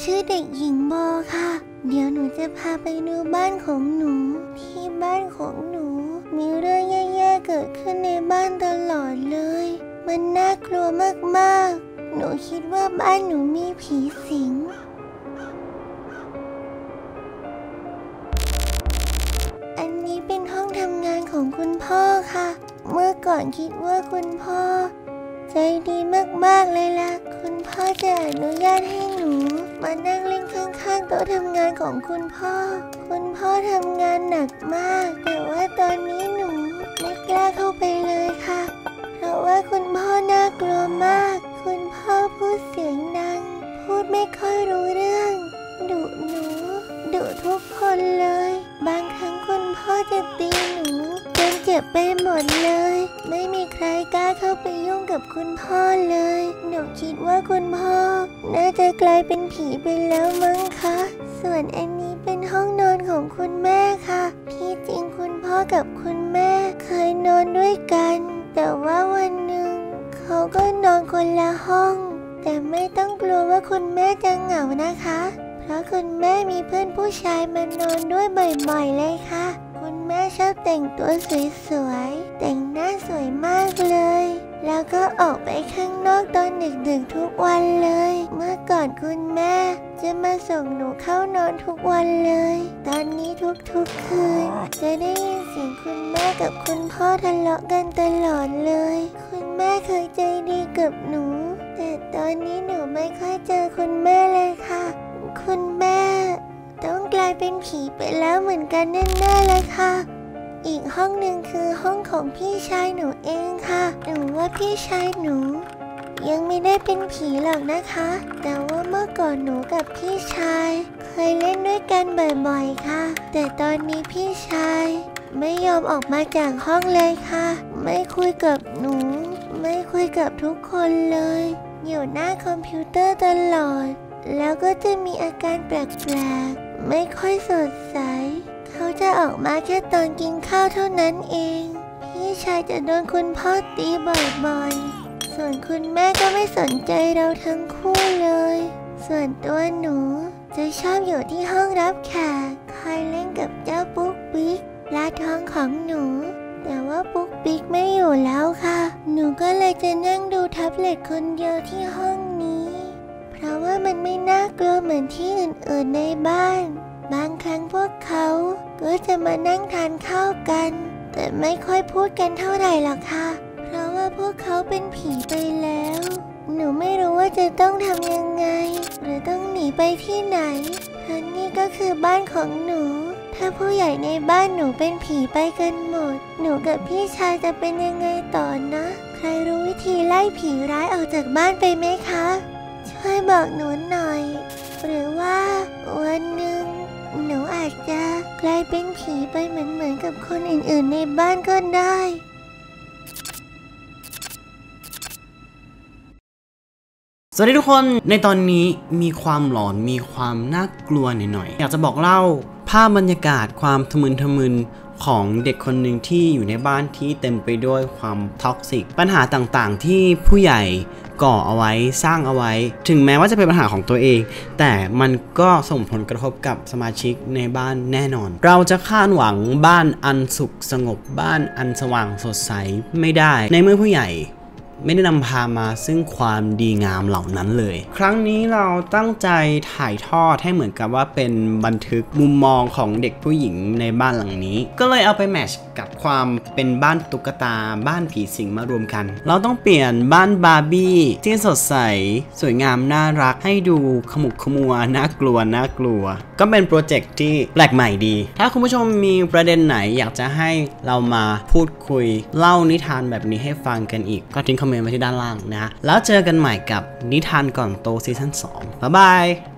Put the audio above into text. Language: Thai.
ชื่อเด็กหญิงโบค่ะเดี๋ยวหนูจะพาไปดูบ้านของหนูที่บ้านของหนูมีเรื่องแย่ๆเกิดขึ้นในบ้านตลอดเลยมันน่ากลัวมากๆหนูคิดว่าบ้านหนูมีผีสิงอันนี้เป็นห้องทำงานของคุณพ่อค่ะเมื่อก่อนคิดว่าคุณพ่อใจดีมากๆเลยล่ะคุณพ่อจะอนุญาตให้หนูมานั่งเล่นข้างๆโต๊ะทำงานของคุณพ่อทำงานหนักมากแต่ว่าตอนนี้หนูไม่กล้าเข้าไปเลยค่ะเพราะว่าคุณพ่อน่ากลัวมากคุณพ่อพูดเสียงดังพูดไม่ค่อยรู้เรื่องดุหนูดุทุกคนเลยบางครั้งคุณพ่อจะตีหนูจนเจ็บไปหมดเลยไม่มีใครกล้าเข้าไปยุ่งกับคุณพ่อเลยหนูคิดว่าคุณพ่อน่าจะกลายเป็นผีไปแล้วมั้งคะส่วนอันนี้เป็นห้องนอนของคุณแม่ค่ะที่จริงคุณพ่อกับคุณแม่เคยนอนด้วยกันแต่ว่าวันหนึ่งเขาก็นอนคนละห้องแต่ไม่ต้องกลัวว่าคุณแม่จะเหงานะคะเพราะคุณแม่มีเพื่อนผู้ชายมานอนด้วยบ่อยๆเลยค่ะคุณแม่ชอบแต่งตัวสวยๆแต่งหน้าสวยมากเลยแล้วก็ออกไปข้างนอกตอนดึกๆทุกวันเลยเมื่อก่อนคุณแม่จะมาส่งหนูเข้านอนทุกวันเลยตอนนี้ทุกๆคืนจะได้ยินเสียงคุณแม่กับคุณพ่อทะเลาะกันตลอดเลยคุณแม่เคยใจดีกับหนูแต่ตอนนี้หนูไม่ค่อยเจอคุณแม่เลยค่ะคุณแม่ต้องกลายเป็นผีไปแล้วเหมือนกันแน่ๆเลยค่ะอีกห้องหนึ่งคือห้องของพี่ชายหนูเองค่ะหนูว่าพี่ชายหนูยังไม่ได้เป็นผีหรอกนะคะแต่ว่าเมื่อก่อนหนูกับพี่ชายเคยเล่นด้วยกันบ่อยๆค่ะแต่ตอนนี้พี่ชายไม่ยอมออกมาจากห้องเลยค่ะไม่คุยกับหนูไม่คุยกับทุกคนเลยอยู่หน้าคอมพิวเตอร์ตลอดแล้วก็จะมีอาการแปลกๆไม่ค่อยสดใสเขาจะออกมาแค่ตอนกินข้าวเท่านั้นเองพี่ชายจะโดนคุณพ่อตีบ่อยๆส่วนคุณแม่ก็ไม่สนใจเราทั้งคู่เลยส่วนตัวหนูจะชอบอยู่ที่ห้องรับแขกคอยเล่นกับเจ้าปุ๊กปิ๊กปลาทองของหนูแต่ว่าปุ๊กปิ๊กไม่อยู่แล้วค่ะหนูก็เลยจะนั่งดูแท็บเล็ตคนเดียวที่ห้องนี้เพราะว่ามันไม่น่ากลัวเหมือนที่อื่นๆในบ้านบางครั้งพวกเขาก็จะมานั่งทานข้าวกันแต่ไม่ค่อยพูดกันเท่าไหร่หรอกค่ะเพราะว่าพวกเขาเป็นผีไปแล้วหนูไม่รู้ว่าจะต้องทำยังไงหรือต้องหนีไปที่ไหนเพราะนี่ก็คือบ้านของหนูถ้าผู้ใหญ่ในบ้านหนูเป็นผีไปกันหมดหนูกับพี่ชายจะเป็นยังไงต่อนะใครรู้วิธีไล่ผีร้ายออกจากบ้านไปไหมคะช่วยบอกหนูหน่อยหรือว่าวันหนึ่งหนูอาจจะกลายเป็นผีไปเหมือนกับคนอื่นๆในบ้านก็ได้สวัสดีทุกคนในตอนนี้มีความหลอนมีความน่ากลัวหน่อยๆอยากจะบอกเล่าภาพบรรยากาศความทะมึนของเด็กคนหนึ่งที่อยู่ในบ้านที่เต็มไปด้วยความท็อกซิกปัญหาต่างๆที่ผู้ใหญ่ก่อเอาไว้สร้างเอาไว้ถึงแม้ว่าจะเป็นปัญหาของตัวเองแต่มันก็ส่งผลกระทบกับสมาชิกในบ้านแน่นอนเราจะคาดหวังบ้านอันสุขสงบบ้านอันสว่างสดใสไม่ได้ในเมื่อผู้ใหญ่ไม่ได้นำพามาซึ่งความดีงามเหล่านั้นเลยครั้งนี้เราตั้งใจถ่ายทอดให้เหมือนกับว่าเป็นบันทึกมุมมองของเด็กผู้หญิงในบ้านหลังนี้ก็เลยเอาไปแมทช์กับความเป็นบ้านตุ๊กตาบ้านผีสิงมารวมกันเราต้องเปลี่ยนบ้านบาร์บี้ที่สดใสสวยงามน่ารักให้ดูขมุกขมัวน่ากลัวก็เป็นโปรเจกต์ที่แปลกใหม่ดีถ้าคุณผู้ชมมีประเด็นไหนอยากจะให้เรามาพูดคุยเล่านิทานแบบนี้ให้ฟังกันอีกก็ทิ้งคอมเมนต์ไว้ที่ด้านล่างนะแล้วเจอกันใหม่กับนิทานก่อนโตซีซั่น 2บ๊ายบาย